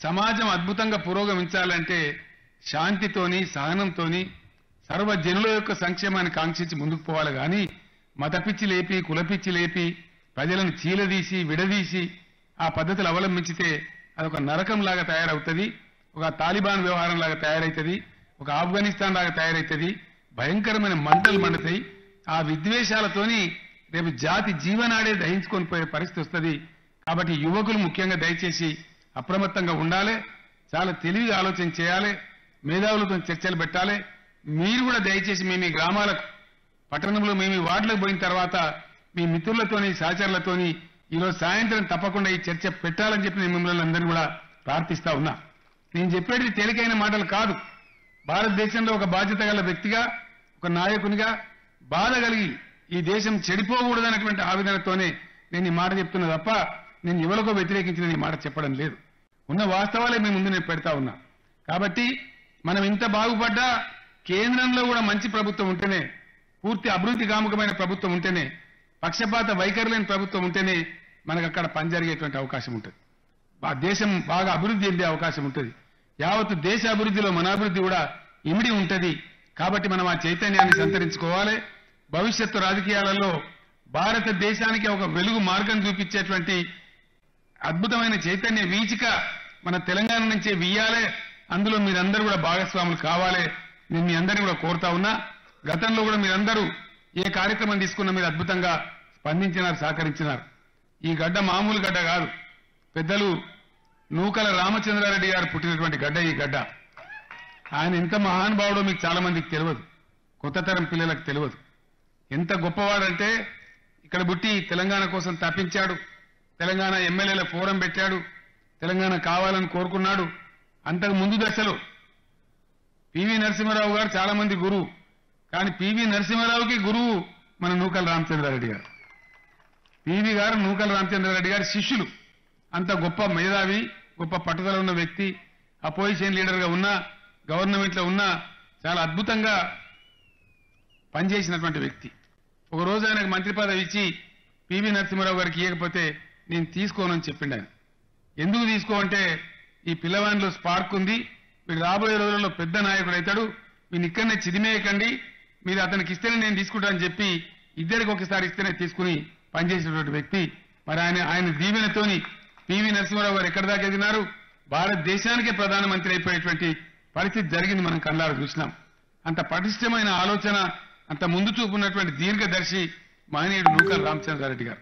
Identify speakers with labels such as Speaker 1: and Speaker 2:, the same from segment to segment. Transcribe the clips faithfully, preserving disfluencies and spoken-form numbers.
Speaker 1: సమాజం అద్భుతంగా పురోగమించాలంటే శాంతితోని సహనంతోని సర్వజనుల యొక్క సంక్షేమాన్ని కాంక్షించి ముందుకు పోవాలి కానీ మతపిచ్చి లేపి కులపిచ్చి లేపి ప్రజలను చీలదీసి విడదీసి ఆ పద్ధతులు అవలంబించితే అదొక నరకం లాగా తయారవుతుంది, ఒక తాలిబాన్ వ్యవహారం లాగా తయారవుతుంది, ఒక ఆఫ్ఘనిస్తాన్ లాగా తయారవుతుంది, భయంకరమైన మంటలు మండుతాయి. ఆ విద్వేషాలతోని రేపు జాతి జీవనాడే దహించుకొని పోయే పరిస్థితి వస్తుంది. కాబట్టి యువకులు ముఖ్యంగా దయచేసి అప్రమత్తంగా ఉండాలి, చాలా తెలివిగా ఆలోచన చేయాలి, మేధావులతో చర్చలు పెట్టాలి. మీరు కూడా దయచేసి మీ మీ గ్రామాలకు పట్టణంలో మీ మీ వార్డులకు పోయిన తర్వాత మీ మిత్రులతోని సహచరులతోని ఈరోజు సాయంత్రం తప్పకుండా ఈ చర్చ పెట్టాలని చెప్పి నేను మిమ్మల్ని అందరినీ కూడా ప్రార్థిస్తా ఉన్నా. నేను చెప్పేది తేలికైన మాటలు కాదు. భారతదేశంలో ఒక బాధ్యత గల వ్యక్తిగా, ఒక నాయకునిగా బాధ కలిగి ఈ దేశం చెడిపోకూడదనేటువంటి ఆవేదనతోనే నేను ఈ మాట చెప్తున్నా తప్ప నేను ఎవరికో వ్యతిరేకించిన ఈ మాట చెప్పడం లేదు. ఉన్న వాస్తవాలే మీ ముందు నేను పెడతా ఉన్నా. కాబట్టి మనం ఇంత బాగుపడ్డా కేంద్రంలో కూడా మంచి ప్రభుత్వం ఉంటేనే, పూర్తి అభివృద్ధి కాముకమైన ప్రభుత్వం ఉంటేనే, పక్షపాత వైఖరి లేని ప్రభుత్వం ఉంటేనే మనకు అక్కడ పని జరిగేటువంటి అవకాశం ఉంటుంది, ఆ దేశం బాగా అభివృద్ధి చెందే అవకాశం ఉంటుంది. యావత్తు దేశ అభివృద్ధిలో మన అభివృద్ధి కూడా ఇమిడి ఉంటది. కాబట్టి మనం ఆ చైతన్యాన్ని సంతరించుకోవాలి. భవిష్యత్తు రాజకీయాలలో భారతదేశానికి ఒక వెలుగు మార్గం చూపించేటువంటి అద్భుతమైన చైతన్య వీచిక మన తెలంగాణ నుంచే వీయాలి. అందులో మీరందరూ కూడా భాగస్వాములు కావాలి. నేను మీ అందరినీ కూడా కోరుతా ఉన్నా. గతంలో కూడా మీరందరూ ఏ కార్యక్రమం తీసుకున్నా మీరు అద్భుతంగా స్పందించినారు, సహకరించినారు. ఈ గడ్డ మామూలు గడ్డ కాదు. పెద్దలు నూకల రామచంద్రారెడ్డి గారు పుట్టినటువంటి గడ్డ ఈ గడ్డ. ఆయన ఎంత మహానుభావుడో మీకు చాలా మందికి తెలియదు, కొత్త తరం పిల్లలకు తెలియదు. ఎంత గొప్పవాడంటే ఇక్కడ పుట్టి తెలంగాణ కోసం తప్పించాడు, తెలంగాణ ఎమ్మెల్యేల ఫోరం పెట్టాడు, తెలంగాణ కావాలని కోరుకున్నాడు. అంతకు ముందు దశలో పివి నరసింహారావు గారు చాలా మంది గురువు, కానీ పివి నరసింహారావుకి గురువు మన నూకల రామచంద్రారెడ్డి గారు. పివి గారు నూకల రామచంద్రారెడ్డి గారి శిష్యులు. అంత గొప్ప మేధావి, గొప్ప పట్టుదల ఉన్న వ్యక్తి, అపోజిషన్ లీడర్గా ఉన్నా, గవర్నమెంట్లో ఉన్నా చాలా అద్భుతంగా పనిచేసినటువంటి వ్యక్తి. ఒక రోజు ఆయనకు మంత్రి పదవి ఇచ్చి పివి నరసింహారావు గారికి ఇవ్వకపోతే నేను తీసుకోనని చెప్పిండు ఆయన. ఎందుకు తీసుకోమంటే ఈ పిల్లవాడిలో స్పార్క్ ఉంది, వీడు రాబోయే రోజుల్లో పెద్ద నాయకుడు అవుతాడు, వీని ఇక్కడనే చిదిమేయకండి, మీరు అతనికి ఇస్తేనే నేను తీసుకుంటానని చెప్పి ఇద్దరికి ఒకసారి ఇస్తేనే తీసుకుని పనిచేసినటువంటి వ్యక్తి. మరి ఆయన ఆయన దీవెనతోని పివి నరసింహారావు గారు ఎక్కడి దాకా ఎదిగినారు, భారతదేశానికే ప్రధానమంత్రి అయిపోయేటువంటి పరిస్థితి జరిగింది, మనం కళ్ళారా చూసినాం. అంత పటిష్టమైన ఆలోచన, అంత ముందు చూపు ఉన్నటువంటి దీర్ఘదర్శి మహనీయుడు నూకల రామచంద్రారెడ్డి గారు.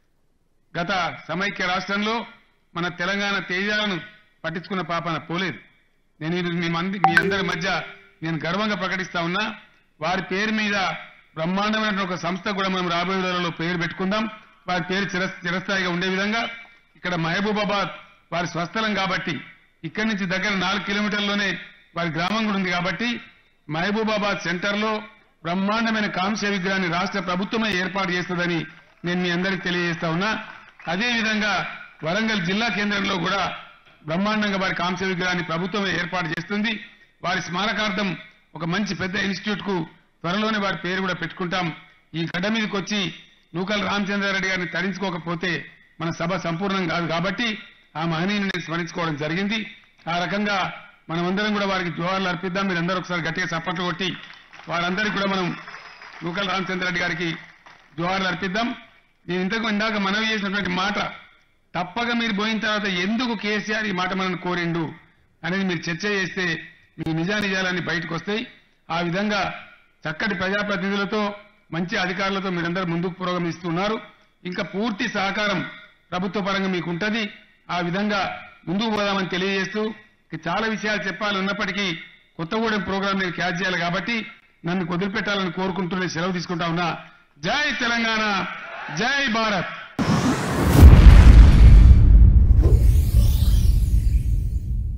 Speaker 1: గత సమైక్య రాష్ట్రంలో మన తెలంగాణ తేజాలను పట్టించుకున్న పాపన పోలేదు. నేను ఇది మీ మంది మీ అందరి మధ్య నేను గర్వంగా ప్రకటిస్తా ఉన్నా. వారి పేరు మీద బ్రహ్మాండమైన ఒక సంస్థ కూడా మనం రాబోయే రోజుల్లో పేరు పెట్టుకుందాం. వారి పేరు చిర చిరస్థాయిగా ఉండే విధంగా. ఇక్కడ మహబూబాబాద్ వారి స్వస్థలం కాబట్టి, ఇక్కడి నుంచి దగ్గర నాలుగు కిలోమీటర్లోనే వారి గ్రామం కూడా ఉంది కాబట్టి మహబూబాబాద్ సెంటర్లో బ్రహ్మాండమైన కాంస్య విగ్రహాన్ని రాష్ట్ర ప్రభుత్వమే ఏర్పాటు చేస్తుందని నేను మీ అందరికీ తెలియజేస్తా ఉన్నా. అదేవిధంగా వరంగల్ జిల్లా కేంద్రంలో కూడా బ్రహ్మాండంగా వారి కాంస్య విగ్రహాన్ని ప్రభుత్వమే ఏర్పాటు చేస్తుంది. వారి స్మారకార్థం ఒక మంచి పెద్ద ఇన్స్టిట్యూట్ కు త్వరలోనే వారి పేరు కూడా పెట్టుకుంటాం. ఈ గడ్డ మీదకి వచ్చి నూకల రామచంద్రారెడ్డి గారిని తరించుకోకపోతే మన సభ సంపూర్ణం కాదు కాబట్టి ఆ మహనీయుని స్మరించుకోవడం జరిగింది. ఆ రకంగా మనమందరం కూడా వారికి జోహార్లు అర్పిద్దాం. మీరందరూ ఒకసారి గట్టిగా చప్పట్లు కొట్టి వారందరికీ కూడా మనం నూకల రామచంద్రారెడ్డి గారికి జోహార్లు అర్పిద్దాం. నేను ఇంతకు ఇందాక మనవి చేసినటువంటి మాట తప్పక మీరు పోయిన తర్వాత ఎందుకు కేసీఆర్ ఈ మాట మనల్ని కోరిండు అనేది మీరు చర్చ చేస్తే మీ నిజానిజాలన్నీ బయటకు వస్తాయి. ఆ విధంగా చక్కటి ప్రజాప్రతినిధులతో మంచి అధికారులతో మీరందరూ ముందుకు పురోగమిస్తున్నారు. ఇంకా పూర్తి సహకారం ప్రభుత్వ పరంగా మీకు ఉంటుంది. ఆ విధంగా ముందుకు పోదామని తెలియజేస్తూ చాలా విషయాలు చెప్పాలి ఉన్నప్పటికీ కొత్తగూడెం ప్రోగ్రాం నేను క్యాచ్ చేయాలి కాబట్టి నన్ను వదిలిపెట్టాలని కోరుకుంటూనే సెలవు తీసుకుంటా ఉన్నా. జై తెలంగాణ, జై భారత్.